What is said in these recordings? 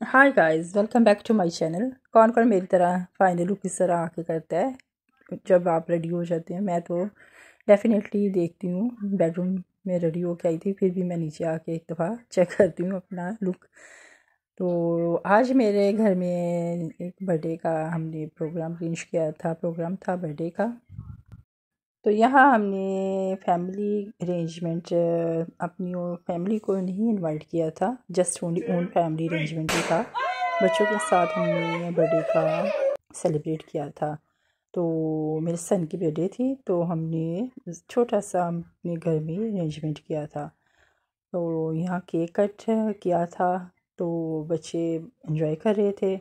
Hi guys, welcome back to my channel. कौन कौन मेरी तरह फाइनल लुक इस तरह आके करता है जब आप रेडी हो जाते हैं। मैं तो डेफिनेटली देखती हूँ। बेडरूम में रेडी होके आई थी, फिर भी मैं नीचे आके एक दफ़ा चेक करती हूँ अपना लुक। तो आज मेरे घर में एक बर्थडे का हमने प्रोग्राम अरेंज किया था। प्रोग्राम था बर्थडे का। तो यहाँ हमने फैमिली अरेंजमेंट अपनी फैमिली को नहीं इनवाइट किया था, just only own family arrangement ही था। बच्चों के साथ हमने बर्थडे का सेलिब्रेट किया था। तो मेरे सन की बर्थडे थी, तो हमने छोटा सा अपने घर में अरेंजमेंट किया था। तो यहाँ केक कट किया था, तो बच्चे एंजॉय कर रहे थे।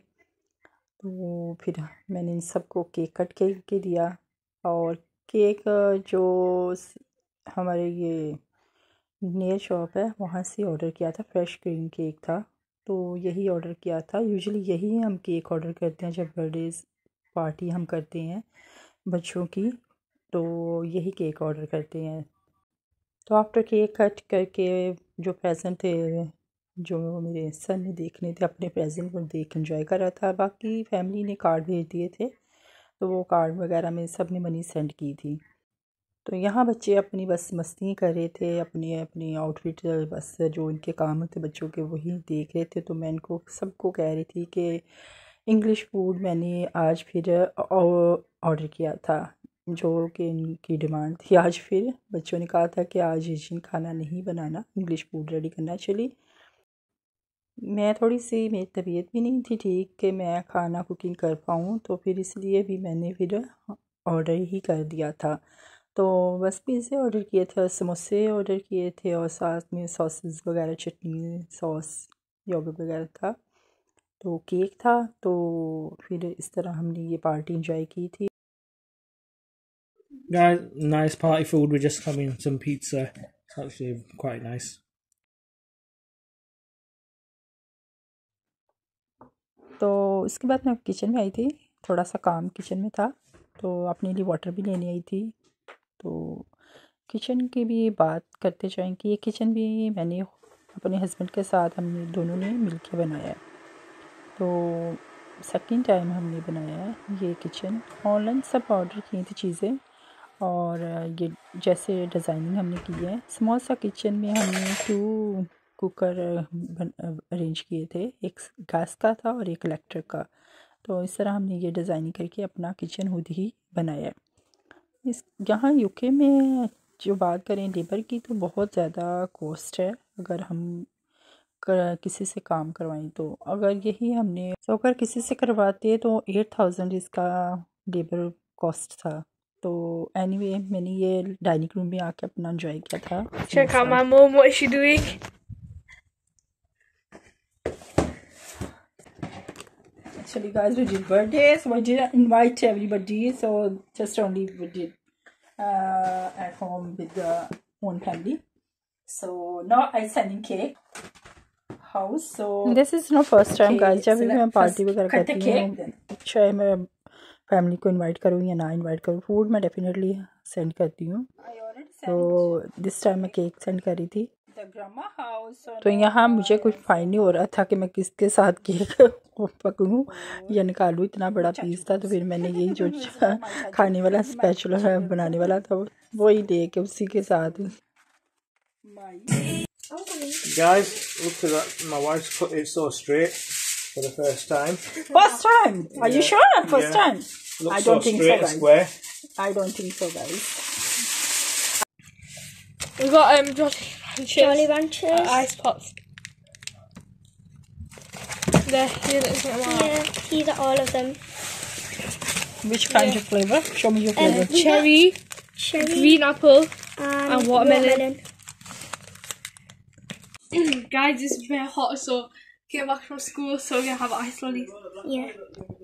तो फिर मैंने इन सबको केक कट के दिया। और केक जो हमारे ये नियर शॉप है वहाँ से ऑर्डर किया था। फ्रेश क्रीम केक था, तो यही ऑर्डर किया था। यूजुअली यही हम केक ऑर्डर करते हैं जब बर्थडे पार्टी हम करते हैं बच्चों की, तो यही केक ऑर्डर करते हैं। तो आफ्टर केक कट करके जो प्रेजेंट थे, जो मेरे सन ने देखने थे, अपने प्रेजेंट को देख एंजॉय कर रहा था। बाकी फैमिली ने कार्ड भेज दिए थे, तो वो कार्ड वगैरह में सब ने मनी सेंड की थी। तो यहाँ बच्चे अपनी बस मस्ती कर रहे थे, अपनी अपनी आउटफिट बस जो इनके काम होते बच्चों के वही देख रहे थे। तो मैं इनको सबको कह रही थी कि इंग्लिश फूड मैंने आज फिर ऑर्डर किया था, जो कि इनकी डिमांड थी। आज फिर बच्चों ने कहा था कि आज एशियन खाना नहीं बनाना, इंग्लिश फूड रेडी करना। चली मैं थोड़ी सी, मेरी तबीयत भी नहीं थी ठीक कि मैं खाना कुकिंग कर पाऊँ, तो फिर इसलिए भी मैंने फिर ऑर्डर ही कर दिया था। तो बस पिज़्ज़े ऑर्डर किए थे और समोसे ऑर्डर किए थे, और साथ में सॉसेस वगैरह, चटनी, सॉस, योगर्ट वगैरह था। तो केक था। तो फिर इस तरह हमने ये पार्टी इंजॉय की थी। Guys, nice party food. We're just having some pizza. It's actually quite nice. तो इसके बाद मैं किचन में आई थी, थोड़ा सा काम किचन में था, तो अपने लिए वाटर भी लेने आई थी। तो किचन की भी बात करते जाएंगे। ये किचन भी मैंने अपने हस्बैंड के साथ हमने दोनों ने मिलके बनाया है। तो सेकंड टाइम हमने बनाया है ये किचन। ऑनलाइन सब ऑर्डर की थी चीज़ें, और ये जैसे डिज़ाइनिंग हमने की है। स्मॉल सा किचन में हमने 2 कुकर अरेंज किए थे, एक गैस का था और एक इलेक्ट्रिक का। तो इस तरह हमने ये डिज़ाइनिंग करके अपना किचन खुद ही बनाया है। इस यहाँ यूके में जो बात करें लेबर की, तो बहुत ज़्यादा कॉस्ट है अगर हम किसी से काम करवाएं। तो अगर यही हमने तो अगर किसी से करवाते तो 8000 इसका लेबर कॉस्ट था। तो एनीवे मैंने ये डाइनिंग रूम में आके अपना एंजॉय किया था। Check out my mum, what is she doing? Actually guys, we did birthday, so we didn't invite everybody, so just only we did at home with the own family. So now I sending cake house. So this is no first time guys, जब भी मैं party वगैरह करती हूँ, चाहे मैं family को invite करूँ या ना इनवाइट करूँ, फूड मैं डेफिनेटली सेंड करती हूँ। तो दिस टाइम मैं केक सेंड कर रही थी। तो यहाँ मुझे कुछ फाइंड नहीं हो रहा था कि मैं किसके साथ केक पकड़ूँ या निकालूँ। इतना बड़ा पीस था, तो फिर मैंने यही जो खाने वाला स्पैचुला बनाने वाला था वही ले के उसी के साथ। Guys, look at that. My wife's cut it so straight for the first time. First time? Are you sure? First time? Looks I don't so think straight so, and guys. square. I don't think so, guys. We've got Jolly Ranchers, ice pops. There, Yeah, these are all of them. Which kind of flavor? Show me your flavor. Cherry, green apple, and watermelon. Guys, it's very hot, so came back from school, so we're gonna have ice lollies. Yeah.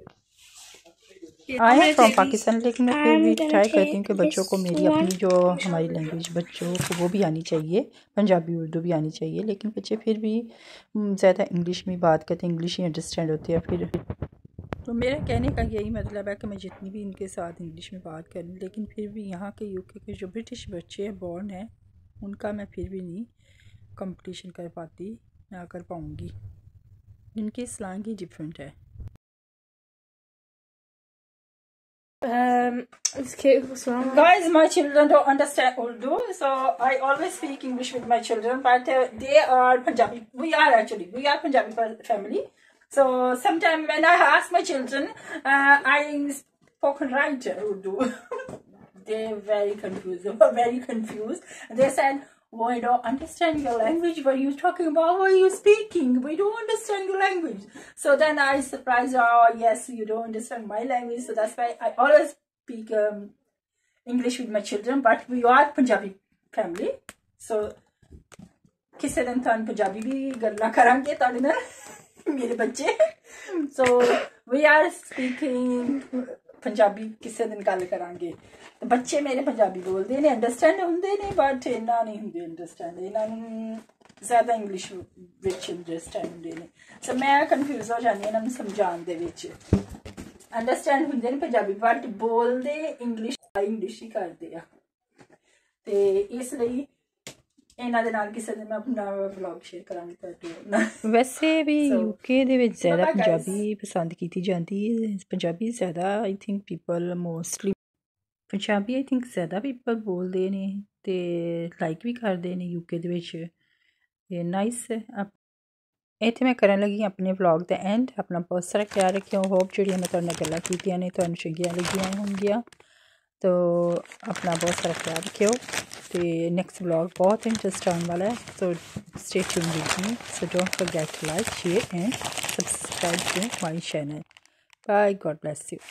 I am from Pakistan, लेकिन मैं फिर भी I'm try gonna करती हूँ कि बच्चों को मेरी take अपनी जो हमारी लैंग्वेज बच्चों को वो भी आनी चाहिए, पंजाबी उर्दू भी आनी चाहिए। लेकिन बच्चे फिर भी ज़्यादा इंग्लिश में बात करते हैं, इंग्लिश ही अंडरस्टैंड होती है। फिर तो मेरा कहने का यही मतलब है कि मैं जितनी भी इनके साथ इंग्लिश में बात करूँ, लेकिन फिर भी यहाँ के यूके के जो ब्रिटिश बच्चे हैं बॉर्न हैं, उनका मैं फिर भी नहीं कंपटीशन कर पाती, ना कर पाऊँगी। इनकी slang ही different है. Okay, what's wrong? Guys, my children don't understand Urdu, so I always speak English with my children, but they are Punjabi. We are Punjabi family. So sometimes when I ask my children, I spoken right Urdu. They're very confused. They were very confused. They said, "Oh, I don't understand your language. What are you talking about? What are you speaking? We don't understand your language." So then I surprised her. "Oh, yes, you don't understand my language." So that's why I always speak English with my children. But we are Punjabi family. So ਕਿਸੇ ਦਿਨ ਤੁਹਾਨੂੰ ਪੰਜਾਬੀ ਵੀ ਗੱਲਾਂ ਕਰਾਂਗੇ ਤੁਹਾਡੇ ਨਾਲ ਮੇਰੇ ਬੱਚੇ. So we are speaking Punjabi ਕਿਸੇ ਦਿਨ ਗੱਲ ਕਰਾਂਗੇ. ਬੱਚੇ ਮੇਰੇ ਪੰਜਾਬੀ ਬੋਲਦੇ ਨੇ, ਅੰਡਰਸਟੈਂਡ ਹੁੰਦੇ ਨੇ, ਬਟ ਇੰਨਾ ਨਹੀਂ ਹੁੰਦੇ ਅੰਡਰਸਟੈਂਡ. ਇਹਨਾਂ ਨੂੰ ਜ਼ਿਆਦਾ ਇੰਗਲਿਸ਼ ਵਿੱਚ ਅੰਡਰਸਟੈਂਡ ਹੁੰਦੇ ਨੇ. ਸੋ ਮੈਂ ਕਨਫਿਊਜ਼ ਹੋ ਜਾਂਦੀ ਇਹਨਾਂ ਨੂੰ ਸਮਝਾਉਣ ਦੇ ਵਿੱਚ. ਅੰਡਰਸਟੈਂਡ ਹੁੰਦੇ ਨੇ ਪੰਜਾਬੀ, ਬਟ ਬੋਲਦੇ ਇੰਗਲਿਸ਼ ਹੀ ਕਰਦੇ ਆ. ਤੇ ਇਸ ਲਈ ਇਹਨਾਂ ਦੇ ਨਾਲ ਕਿਸੇ ਦਿਨ ਮੈਂ ਆਪਣਾ ਵਲੌਗ ਸ਼ੇਅਰ ਕਰਾਂਗੀ ਤੁਹਾਡੇ ਨਾਲ. ਵੈਸੇ ਵੀ ਯੂਕੇ ਦੇ ਵਿੱਚ ਜ਼ਿਆਦਾ ਪੰਜਾਬੀ ਪਸੰਦ ਕੀਤੀ ਜਾਂਦੀ ਹੈ. ਪੰਜਾਬੀ ਜ਼ਿਆਦਾ I think people mostly Punjabi I think ਜ਼ਿਆਦਾ ਪੀਪਲ ਬੋਲਦੇ ਨੇ ਅਤੇ ਲਾਈਕ ਵੀ ਕਰਦੇ ਨੇ ਯੂਕੇ ਦੇ ਵਿੱਚ. ਇਹ ਨਾਈਸ ਹੈ. ਇੱਥੇ ਮੈਂ ਕਰਨ ਲੱਗੀ ਆਪਣੇ ਵਲੌਗ ਦਾ ਐਂਡ. ਆਪਣਾ ਬਹੁਤ ਸਾਰਾ ਖਿਆਲ ਰੱਖਿਓ. ਹੋਪ ਜਿਹੜੀਆਂ ਮੈਂ ਤੁਹਾਡੇ ਨਾਲ ਗੱਲਾਂ ਕੀਤੀਆਂ ਨੇ ਤੁਹਾਨੂੰ ਚੰਗੀਆਂ ਲੱਗੀਆਂ ਹੋਣਗੀਆਂ. तो अपना बहुत सारा ख्याल रखियो. तो नेक्स्ट व्लॉग बहुत इंटरेस्ट आने वाला है. तो stay tuned with me. So don't forget to like, share and subscribe to my channel. Bye. God bless you.